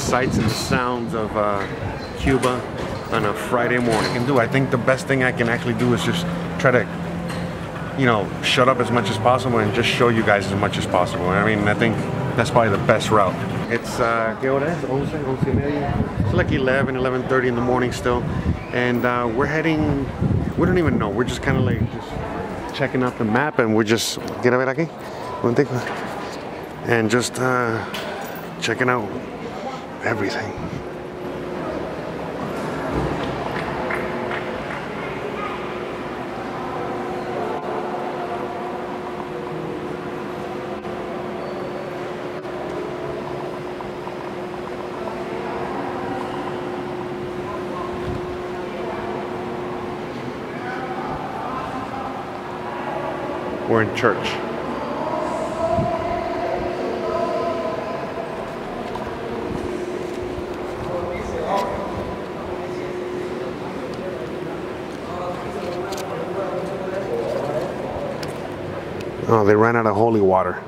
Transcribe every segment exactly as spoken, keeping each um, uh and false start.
sights and sounds of uh, Cuba on a Friday morning. And do I think the best thing I can actually do is just try to, you know, shut up as much as possible and just show you guys as much as possible. I mean, I think that's probably the best route. It's, uh, ¿qué hora es? once, once y media. It's like eleven, eleven thirty in the morning still. And uh, we're heading, we don't even know. We're just kind of like just checking out the map, and we're just, ¿quiere ver aquí? And just uh, checking out everything. We're in church. Oh, they ran out of holy water.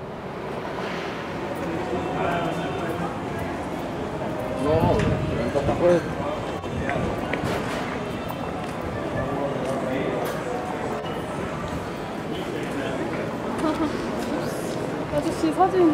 아저씨 사진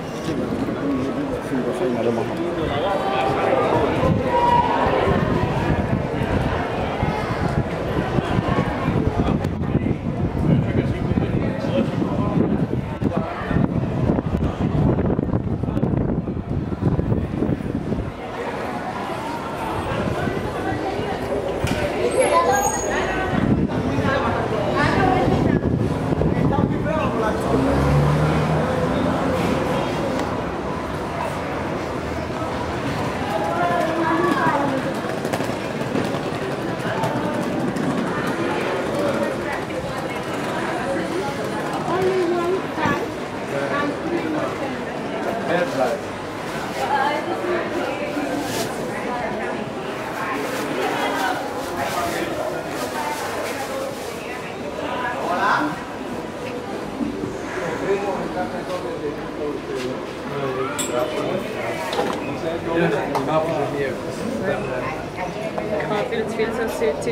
Carpet feels so sooty.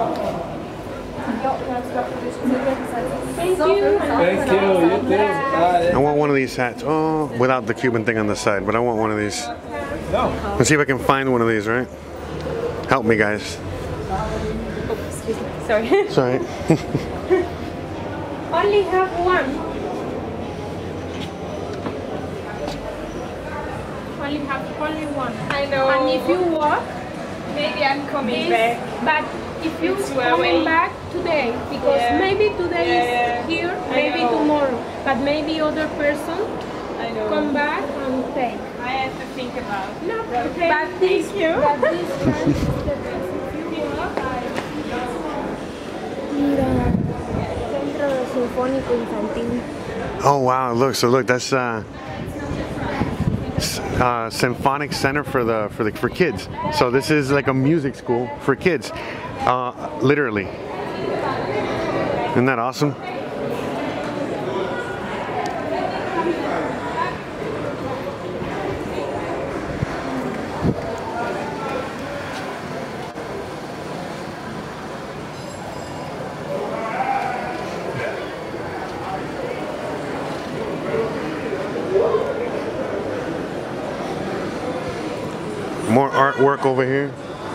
Thank you. Thank you. You too. Bye. I want one of these hats. Oh, without the Cuban thing on the side, but I want one of these. No. Let's see if I can find one of these, right? Help me, guys. Oh, excuse me. Sorry. Sorry. Only have one. Only have only one. I know. And if you walk, maybe I'm coming this, back. but if you It's coming away. back today, because Yeah. maybe today Yeah. is here, I maybe know. tomorrow, but maybe other person I know. come back and take. I have to think about. No, Okay. but this, Thank you. but this time is the best. If you walk, mira, Centro Sinfónico Infantil. Oh wow! Look, so look, that's uh, s- uh, Symphonic Center for the for the for kids. So this is like a music school for kids, uh, literally. Isn't that awesome? More artwork over here.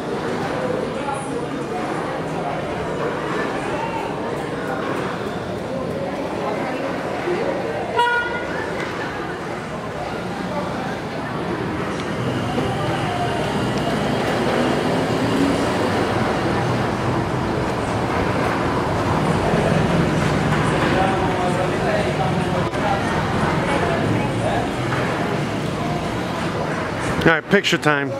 All right, picture time.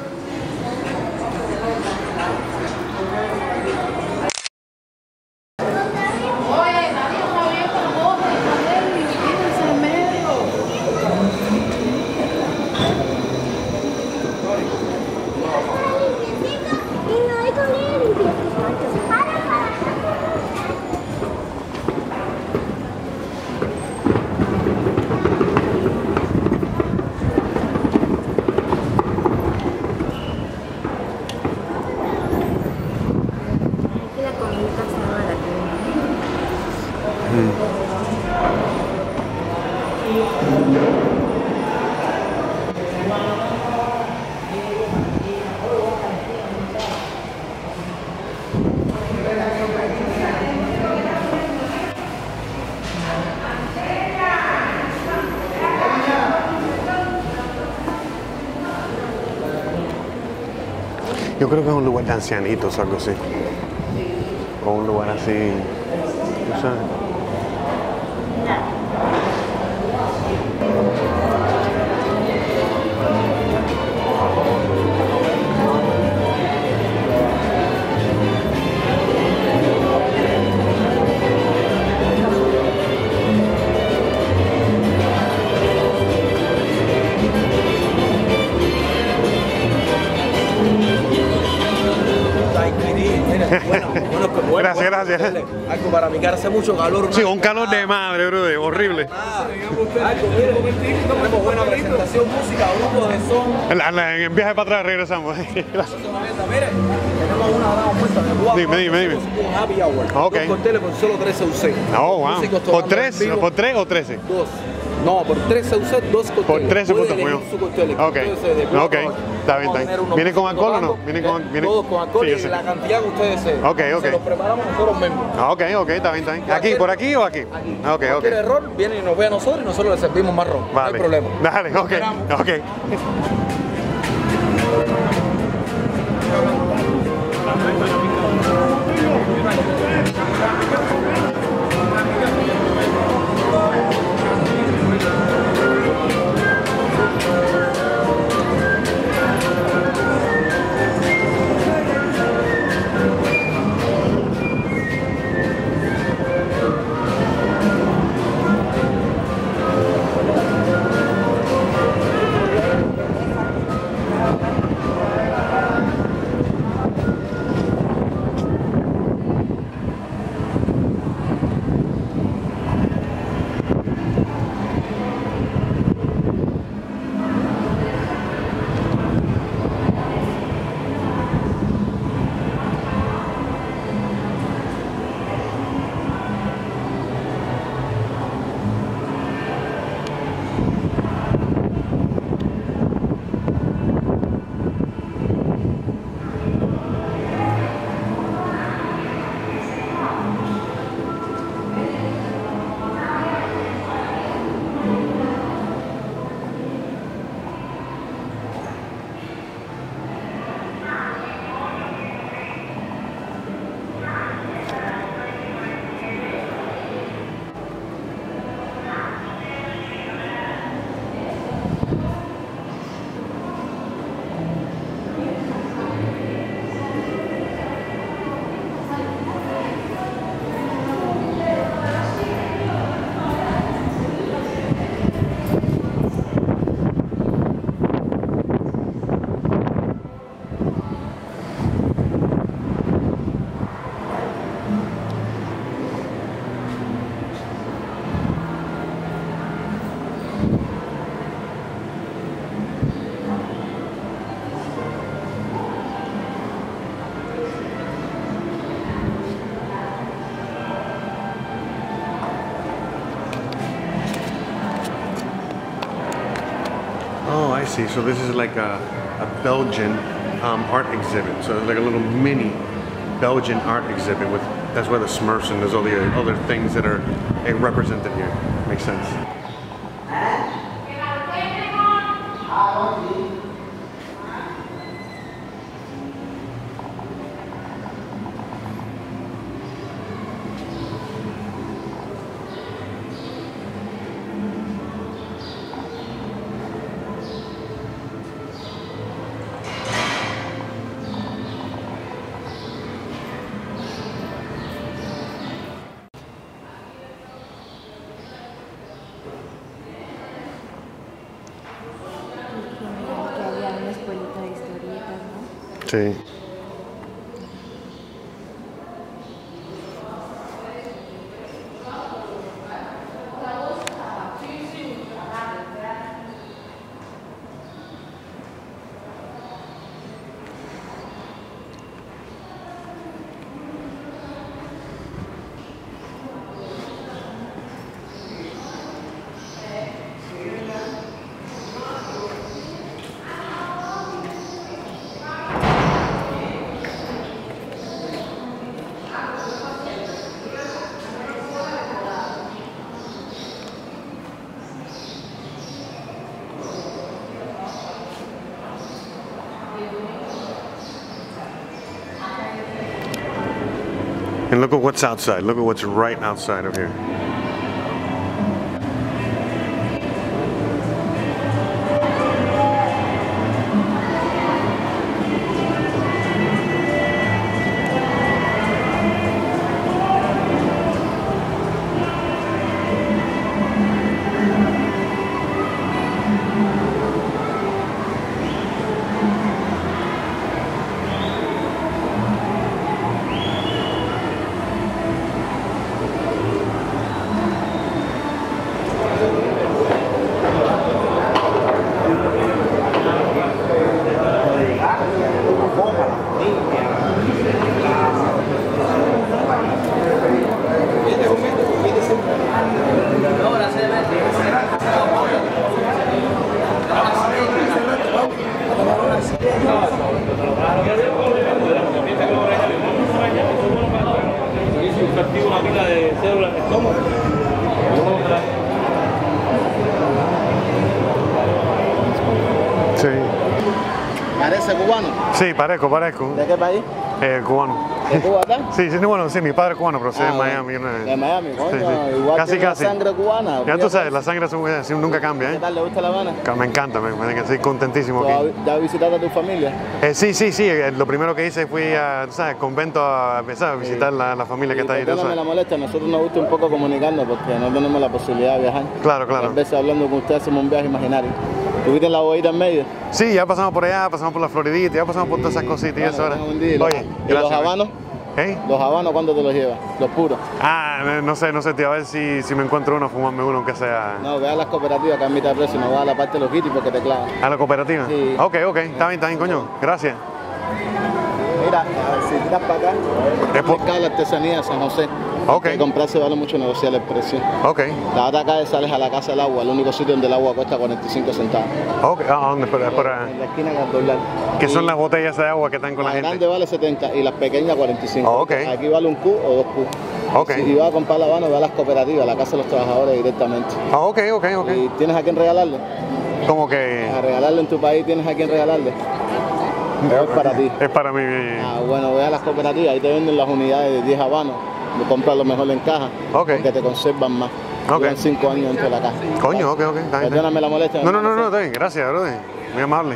Yo creo que es un lugar de ancianitos o algo así. O un lugar así, ¿tú sabes? Bueno, bueno, bueno, Gracias, gracias. Algo para mi cara, hace mucho calor. Sí, un calor de madre, brother, horrible. Algo, mire, tenemos buena presentación, música, grupos de son. En, la- en la- en el viaje para atrás regresamos. Mire, tenemos una gran oferta de guapa. Dime, dime, dime. Un happy hour. Ok. Dos cócteles por solo trece U C. Oh, wow. Músicos ¿Por tocando tres? en vivo. ¿Por tres o trece? Dos. No, por trece U C, dos cócteles. Por trece Puede puntos, elegir muy su cóctel. Ok, Ustedes de cuatro ok, a ocho. está bien, Vamos a está tener bien. unos ¿Viene con músicos alcohol o no? tocando, ¿Viene con- eh, viene- Todos con alcohol Sí, yo y sé. la cantidad que ustedes deseen. Ok, ok. Se los preparamos nosotros mismos. Ah, ok, ok, está bien, está bien. ¿Aquí, por aquí o aquí? Aquí. Ah, ok, ok. Cualquier error viene y nos ve a nosotros y nosotros le servimos más ron. No Vale. hay problema. Dale, ok, Esperamos. ok. Oh, I see. So this is like a, a Belgian um, art exhibit. So it's like a little mini Belgian art exhibit with, that's where the Smurfs and there's all the other things that are eh, represented here. Makes sense. Que había una escuelita de historietas, ¿no? Sí. And look at what's outside. Look at what's right outside of here. Sí. ¿Parece cubano? Sí, parezco, parezco. ¿De qué país? Eh, cubano. ¿De Cuba acá? Sí, sí, bueno, sí, mi padre es cubano, pero soy Ah, de bueno. Miami. Una... De Miami, coño. Sí, sí. Igual Casi, que la casi. sangre cubana. Ya tú sabes, la sangre así nunca cambia, ¿Qué ¿eh? tal? ¿Le gusta La Habana? Me encanta, me, me estoy contentísimo ¿Ya aquí. ¿Ya visitaste a tu familia? Eh, sí, sí, sí, eh, lo primero que hice fui a, tú sabes, convento a, ¿sabes? a visitar la, la familia que Y está ahí. tú perdóname sabes. la molestia, a nosotros nos gusta un poco comunicarnos porque no tenemos la posibilidad de viajar. Claro, claro. A veces hablando con usted hacemos un viaje imaginario. ¿Tuviste en la boguita en medio? Sí, ya pasamos por allá, pasamos por la Floridita, ya pasamos por todas esas cositas y Bueno, eso ahora. tenga buen día. ¿Y los- Oye, ¿Y los gracias. habanos? ¿Eh? ¿Los habanos cuándo te los llevas? Los puros. Ah, no- no sé, no sé, tío, a ver si, si me encuentro uno, fumarme uno, aunque sea No, ve a las cooperativas que a mitad de precio, no va a la parte de los kitty porque te clavan. a la cooperativa. Sí. Ok, ok, está bien, está bien, coño, gracias. Mira, a ver, si tiras para acá, Es por- el mercado de la artesanía de San José. Ok. Que comprarse vale mucho negociar el precio. Ok, La otra calle sales a la Casa del Agua, el único sitio donde el agua cuesta cuarenta y cinco centavos. ok, ¿a dónde? Por, por, ah, En la esquina de doblar. ¿qué son Y las botellas de agua que están con la, la gente? grande vale setenta y las pequeñas cuarenta y cinco. Oh, ok. Aquí vale un Q o dos Q. Ok. Si vas a comprar la Habana, ve a las cooperativas, a la Casa de los Trabajadores directamente. Ah, ok, ok, ok. ¿Y tienes a quién regalarle? Como que A regalarle en tu país, ¿tienes a quién regalarle? O es para ti. es para mí. Ah, bueno, ve a las cooperativas, ahí te venden las unidades de diez habanos. Me compras lo mejor en caja, Ok. porque te conservan más. Ok. Duran cinco años dentro de la caja. Coño, ok, ok, está bien, está bien. Perdóname la molestia. No, no, no, no, está bien, gracias, brother. Muy amable.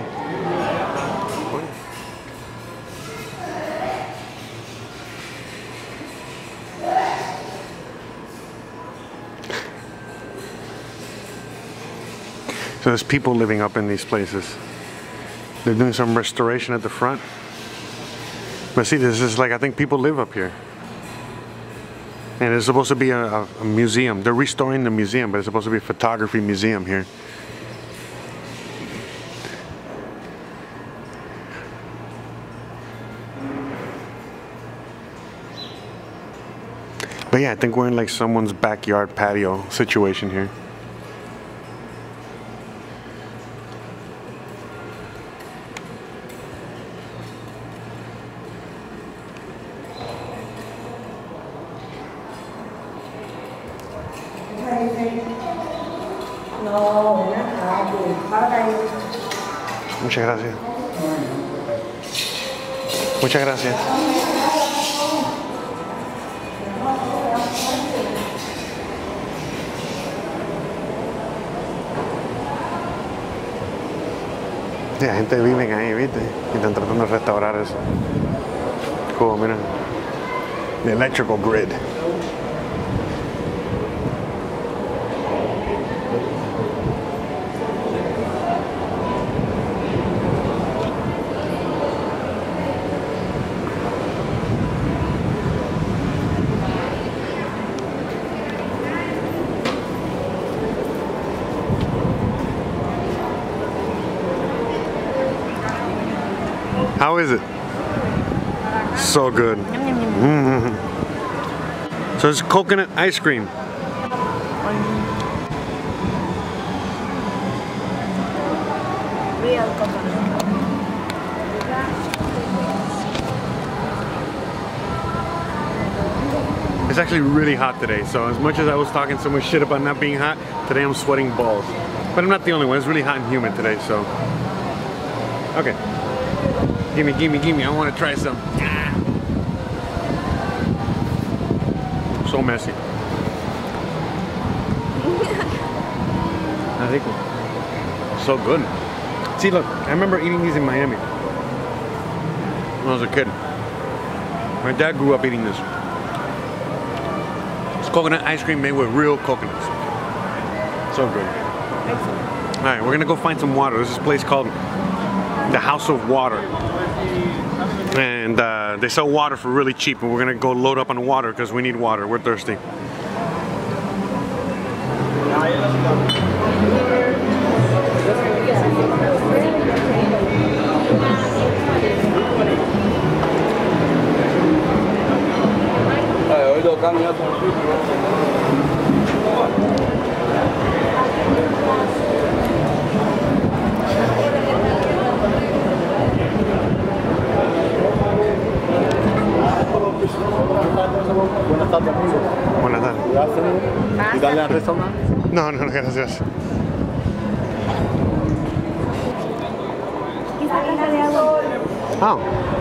So there's people living up in these places. They're doing some restoration at the front. But see, this is like, I think people live up here. And it's supposed to be a, a, a museum. They're restoring the museum, but it's supposed to be a photography museum here. But yeah, I think we're in like someone's backyard patio situation here. Muchas gracias. Muchas gracias. Sí, la gente vive ahí, ¿viste? Y están tratando de restaurar eso. Cool, mira. The electrical grid. How is it? So good. Mm. So it's coconut ice cream. Real coconut. It's actually really hot today, so as much as I was talking so much shit about not being hot, today I'm sweating balls. But I'm not the only one, it's really hot and humid today, so. Okay. Gimme, gimme, gimme, I wanna try some. Ah. so messy. Rico. So good. See, look, I remember eating these in Miami when I was a kid. My dad grew up eating this. It's coconut ice cream made with real coconuts. So good. All right, we're gonna go find some water. There's this place called the House of Water. And uh, they sell water for really cheap, and we're gonna go load up on water because we need water. We're thirsty. Buenas tardes, amigo. Buenas tardes. ¿Y darle al restaurante? No, no, gracias. Esta caja de agua. Oh.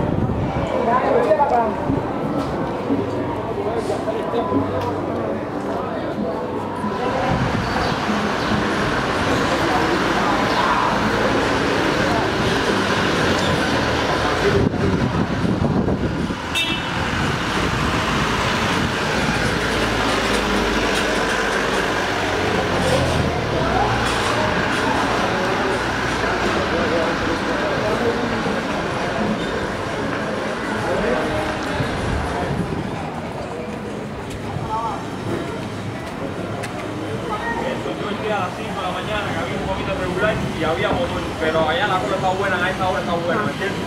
A las cinco de la mañana que había un poquito regular y había motor, pero allá la cola está buena, a esta hora está buena, ¿me entiendes?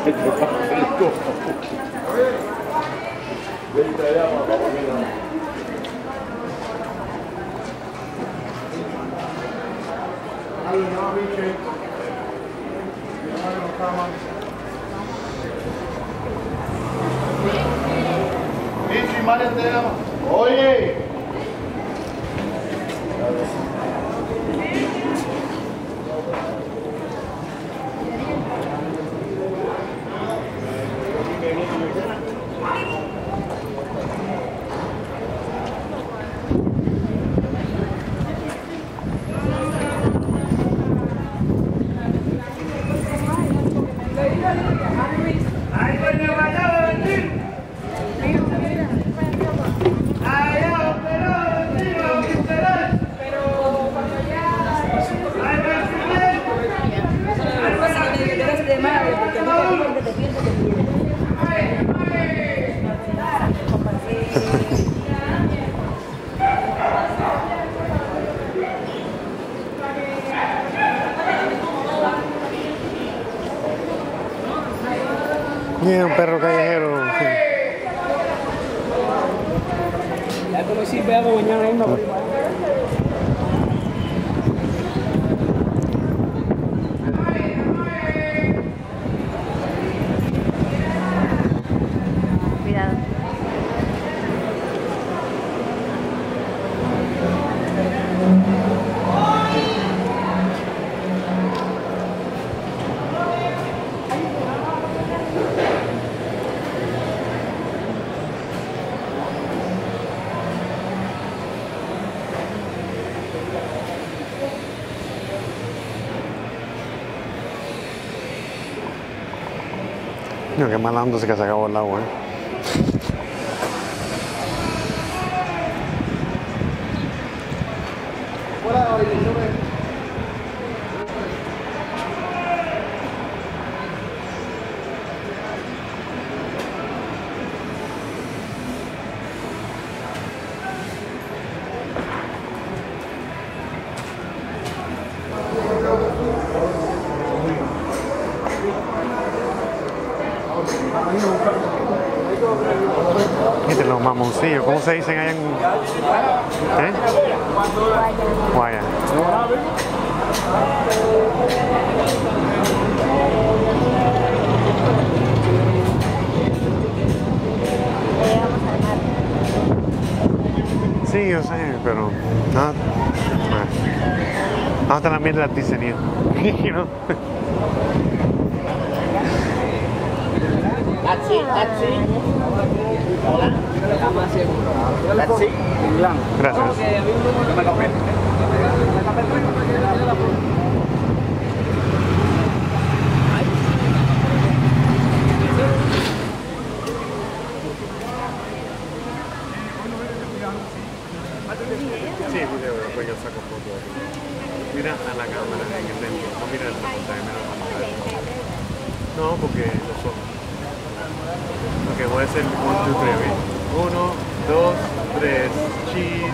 Oye. Mira, un perro callejero. Ya como si veamos mañana mismo. Cuidado. No, qué mala onda se que se acabó el agua, ¿eh? Este, los mamoncillos, ¿cómo se dicen allá en...? ¿Eh? Guaya. Sí, yo sé, pero... No, no hasta la mierda de artesanía. You know? Taxi, taxi. Hola. Let's see. Gracias. Sí, video, después yo saco fotos. Mira a la cámara en el dentro, no mira el reportaje, mira la pantalla. No, porque los ojos. Ok, voy a hacer one, two, three, ¿bien? Uno, dos, tres, cheese.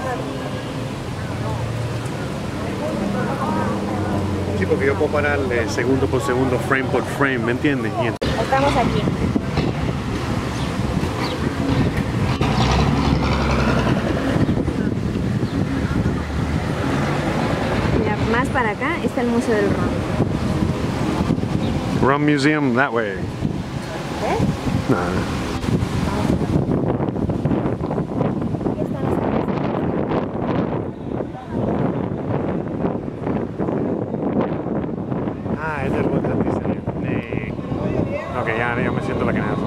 Sí, porque yo puedo pararle segundo por segundo, frame por frame, ¿me entiendes? Y Estamos aquí. Mira, más para acá está el Museo del Ron. Rum Museum that way. ¿Ves? Nah. Aquí están las Ah, es el Walt Disney. Nee. Ok, ya, ya me siento la que nada.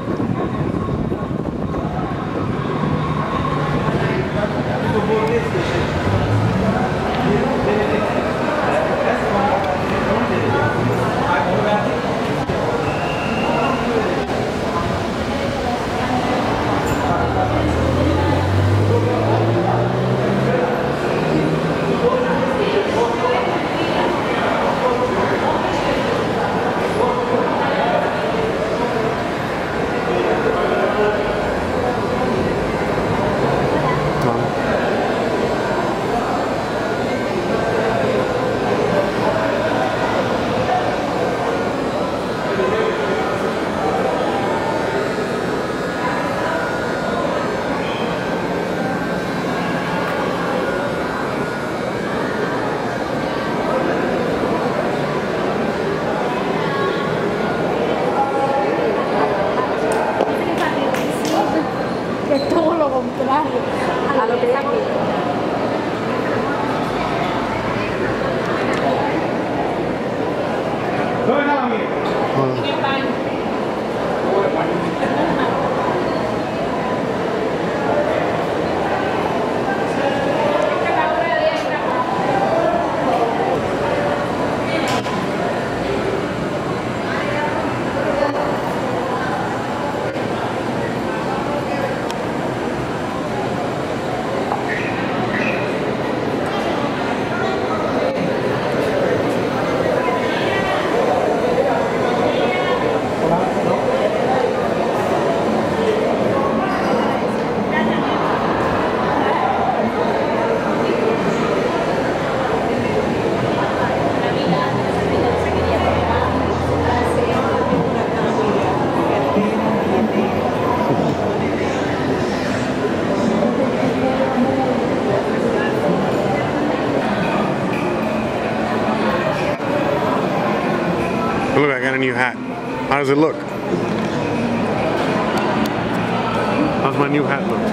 que es todo lo contrario a lo que está aquí. Look, I got a new hat. How does it look? How's my new hat look?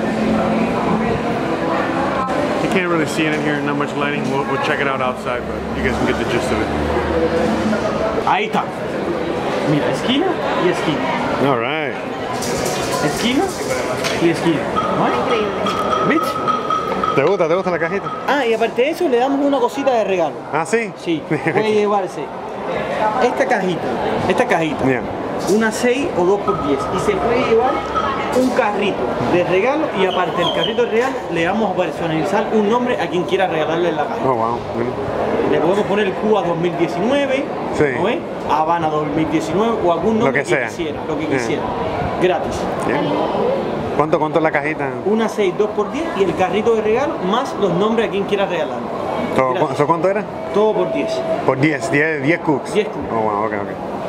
You can't really see it in here, not much lighting. We'll, we'll check it out outside, but you guys can get the gist of it. Ahí está. Mira, esquina y esquina. All right. Esquina y esquina. ¿No? Increíble. ¿Viste? ¿Te gusta? ¿Te gusta la cajita? Ah, y aparte de eso le damos una cosita de regalo. Ah, sí. Sí, puede llevarse esta cajita, esta cajita, Yeah. una seis o dos por diez, y se puede llevar un carrito de regalo, y aparte del carrito real le vamos a personalizar un nombre a quien quiera regalarle la caja. Oh, wow. Le podemos poner Cuba dos mil diecinueve, Sí. ¿no ves? Habana dos mil diecinueve o algún nombre Lo que sea. quisiera, lo que Yeah. quisiera, gratis. Yeah. ¿Cuánto, ¿Cuánto es la cajita? Una seis, dos por diez y el carrito de regalo más los nombres a quien quiera regalarlo. ¿Todo, Gratis. ¿Eso cuánto era? Todo por diez. Por diez, diez, diez cooks. diez cooks. Oh, wow, ok, ok.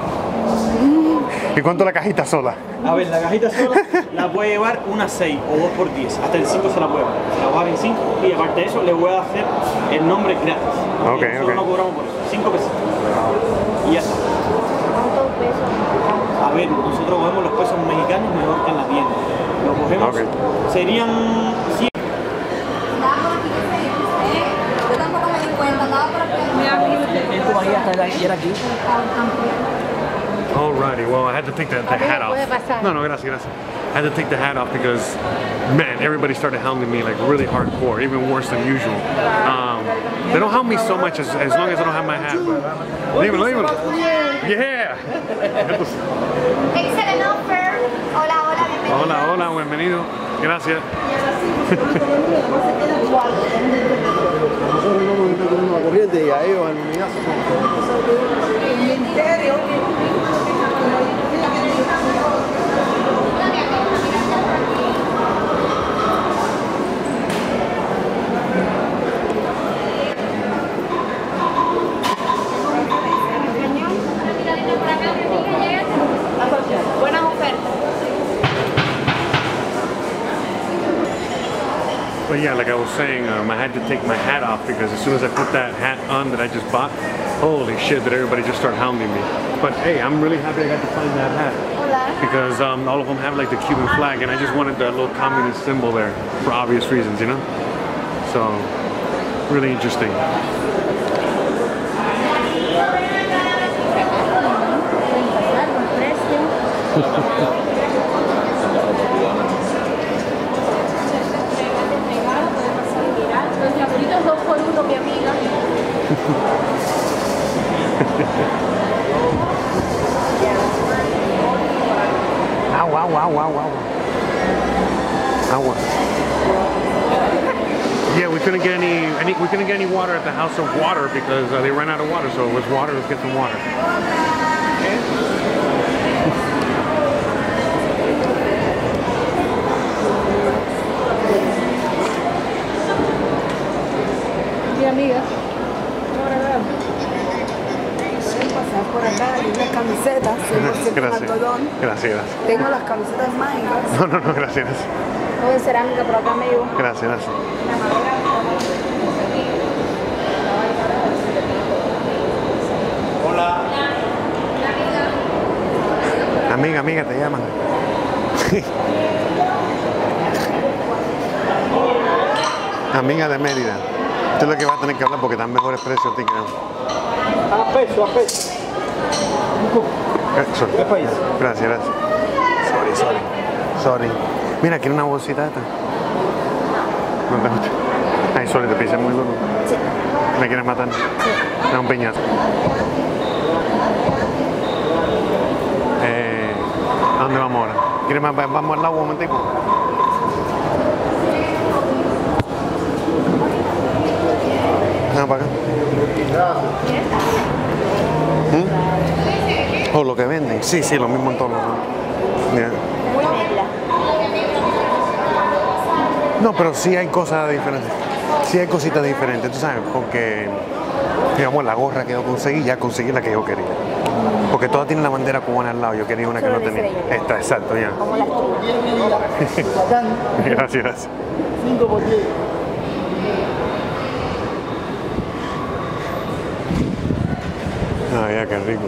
¿Y cuánto la cajita sola? A ver, la cajita sola la puede llevar una seis o dos por diez, hasta el cinco se la puede llevar. Se la voy a dar en cinco y aparte de eso le voy a hacer el nombre gratis. Ok, Nosotros ok. no cobramos por eso, cinco pesos. Y ya está. ¿Cuántos pesos? A ver, nosotros cogemos los pesos mexicanos mejor que en la tienda. Lo cogemos, Ok. serían cien. Yo tampoco me di cuenta, andaba por aquí. Esto ahí hasta la aquí. Alrighty, well, I had to take the, the hat off. puede pasar. No, no, gracias, gracias. I had to take the hat off because, man, everybody started hounding me like really hardcore, even worse than usual. Um, they don't hound me so much as, as long as I don't have my hat. Dímelo, dímelo. Yeah. Excellent offer. Hola, hola, bienvenido. Hola, hola, bienvenido. Gracias. Nosotros no nos metemos en una corriente y a ellos al humillazo. Buenas ofertas. But yeah, like I was saying, um, I had to take my hat off because as soon as I put that hat on that I just bought, holy shit, did everybody just start hounding me. But hey, I'm really happy I got to find that hat. Hola. Because um, all of them have like the Cuban flag and I just wanted that little communist symbol there for obvious reasons, you know? So, really interesting. Los diablitos dos por uno, mi amiga. Agua, agua, agua, agua, agua. Agua. Yeah, we couldn't get any, any we couldn't get any water at the House of Water because uh, they ran out of water. So it was water. Let's get some water. Mi amiga. Pasar por acá y unas camisetas, cien por ciento Gracias. algodón. Gracias, gracias. Tengo las camisetas mágicas. No, no, no, gracias, gracias. Todo de cerámica por acá, amigo. Gracias, gracias. Hola. Amiga, amiga, te llaman. Amiga de Mérida. Esto es lo que vas a tener que hablar porque están mejores precios a ti que no. A peso, a peso. Eh, sorry. ¿Qué país? Gracias, gracias. Sorry, sorry. Sorry. Mira, quiero una bolsita esta. No te gusta. Ay, sorry, te pisé muy duro. Sí. ¿Me quieres matar? Sí. Da un piñazo. Eh, ¿A dónde vamos ahora? ¿Quieres más? Vamos al lado un momentico. Vamos para acá. ¿Mm? ¿O lo que venden? Sí, sí, lo mismo en todos los lados. Yeah. Muy bella. No, pero sí hay cosas diferentes. Sí hay cositas diferentes, tú sabes, porque, digamos, la gorra que yo conseguí, ya conseguí la que yo quería. Porque todas tienen la bandera cubana al lado, yo quería una que Solo no la tenía. estrella. Esta, exacto, ya. Como las tuyas. Gracias, gracias. cinco por diez. Ah, ya, qué rico.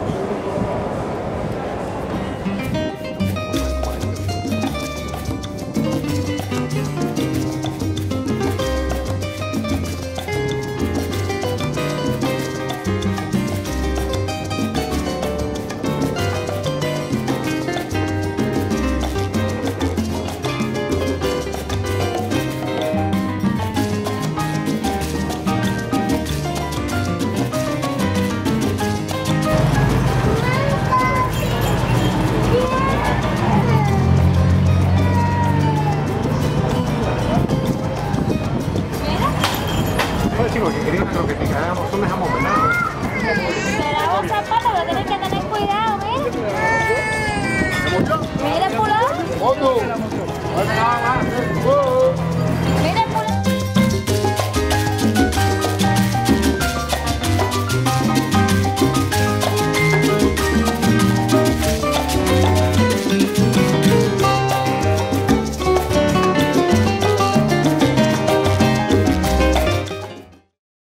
Oye, chicos, que quería una croquetica, hagamos, son de jamón, ¿verdad? Será un zapato, va a tener que tener cuidado, mira. Mira, fulano. Otto.